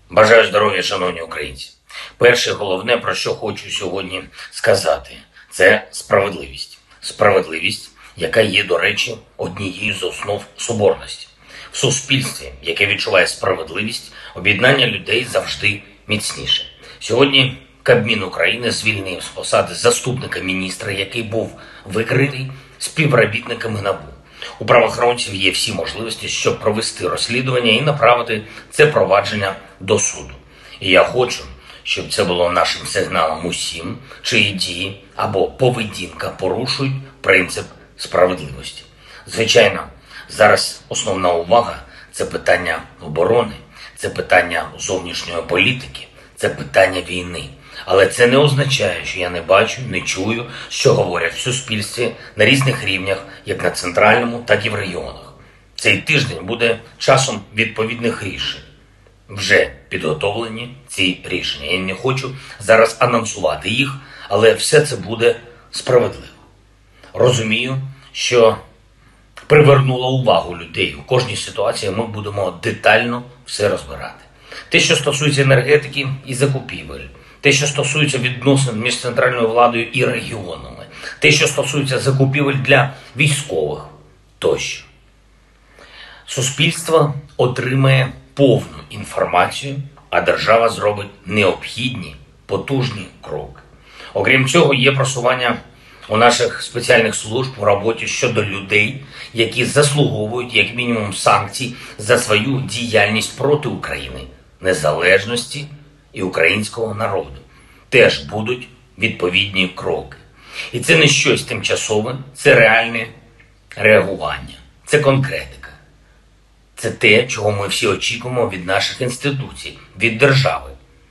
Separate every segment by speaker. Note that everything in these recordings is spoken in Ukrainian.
Speaker 1: Бажаю здоров'я, шановні українці. Перше, головне, про що хочу сьогодні сказати, це справедливість. Справедливість, яка є, до речі, однією з основ соборності. В суспільстві, яке відчуває справедливість, об'єднання людей завжди міцніше. Сьогодні Кабмін України звільнив з посади заступника міністра, який був викритий співробітниками НАБУ. У правоохоронців є всі можливості, щоб провести розслідування і направити це провадження до суду. І я хочу, щоб це було нашим сигналом усім, чиї дії або поведінка порушують принцип справедливості. Звичайно, зараз основна увага – це питання оборони, це питання зовнішньої політики, це питання війни. Але це не означає, що я не бачу, не чую, що говорять в суспільстві на різних рівнях, як на центральному, так і в регіонах. Цей тиждень буде часом відповідних рішень. Вже підготовлені ці рішення. Я не хочу зараз анонсувати їх, але все це буде справедливо. Розумію, що привернуло увагу людей. У кожній ситуації ми будемо детально все розбирати. Те, що стосується енергетики і закупівель, те, що стосується відносин між центральною владою і регіонами, те, що стосується закупівель для військових тощо. Суспільство отримає повну інформацію, а держава зробить необхідні, потужні кроки. Окрім цього, є просування у наших спеціальних служб у роботі щодо людей, які заслуговують як мінімум санкцій за свою діяльність проти України, незалежності і українського народу. Теж будуть відповідні кроки. І це не щось тимчасове, це реальне реагування, це конкретика. Це те, чого ми всі очікуємо від наших інституцій, від держави.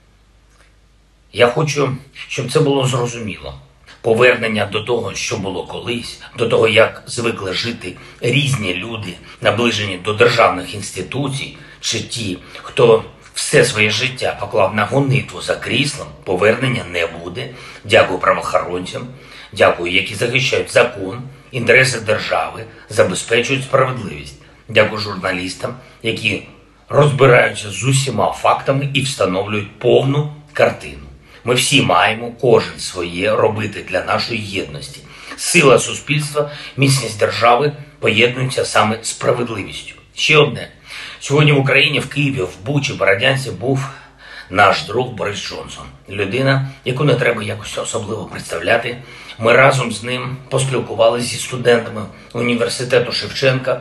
Speaker 1: Я хочу, щоб це було зрозуміло. Повернення до того, що було колись, до того, як звикли жити різні люди, наближені до державних інституцій, чи ті, хто все своє життя поклав на гонитву за кріслом, повернення не буде. Дякую правоохоронцям, дякую, які захищають закон, інтереси держави, забезпечують справедливість. Дякую журналістам, які розбираються з усіма фактами і встановлюють повну картину. Ми всі маємо, кожен своє, робити для нашої єдності. Сила суспільства, міцність держави поєднуються саме справедливістю. Ще одне. Сьогодні в Україні, в Києві, в Бучі, Бородянці був наш друг Борис Джонсон. Людина, яку не треба якось особливо представляти. Ми разом з ним поспілкувалися зі студентами університету Шевченка.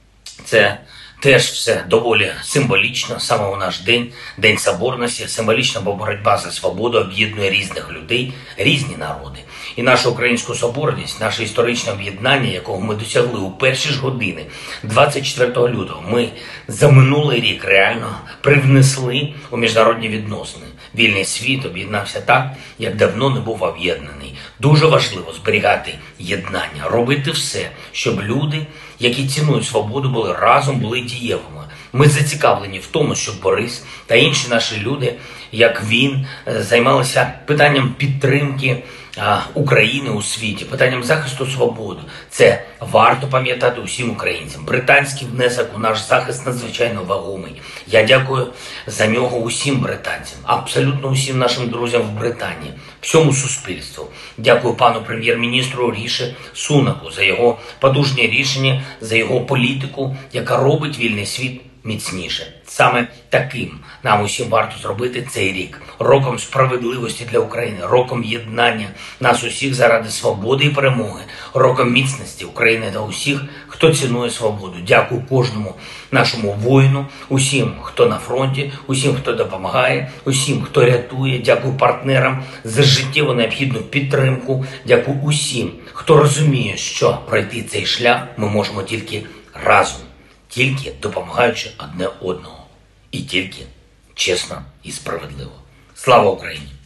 Speaker 1: Це теж все доволі символічно, саме у наш день, День Соборності, символічно, бо боротьба за свободу об'єднує різних людей, різні народи. І нашу українську соборність, наше історичне об'єднання, якого ми досягли у перші ж години 24 лютого, ми за минулий рік реально привнесли у міжнародні відносини. Вільний світ об'єднався так, як давно не був об'єднаний. Дуже важливо зберігати єднання, робити все, щоб люди, які цінують свободу, були разом, були дієвими. Ми зацікавлені в тому, щоб Борис та інші наші люди, як він, займалися питанням підтримки України у світі, питанням захисту свободи. Це варто пам'ятати усім українцям. Британський внесок у наш захист надзвичайно вагомий. Я дякую за нього усім британцям, абсолютно усім нашим друзям в Британії, всьому суспільству. Дякую пану прем'єр-міністру Ріші Сунаку за його потужні рішення, за його політику, яка робить вільний світ міцніше. Саме таким нам усім варто зробити цей рік. Роком справедливості для України, роком єднання нас усіх заради свободи і перемоги, роком міцності України та усіх, хто цінує свободу. Дякую кожному нашому воїну, усім, хто на фронті, усім, хто допомагає, усім, хто рятує. Дякую партнерам за життєво необхідну підтримку. Дякую усім, хто розуміє, що пройти цей шлях ми можемо тільки разом. Тільки допомагаючи одне одного. І тільки чесно і справедливо. Слава Україні!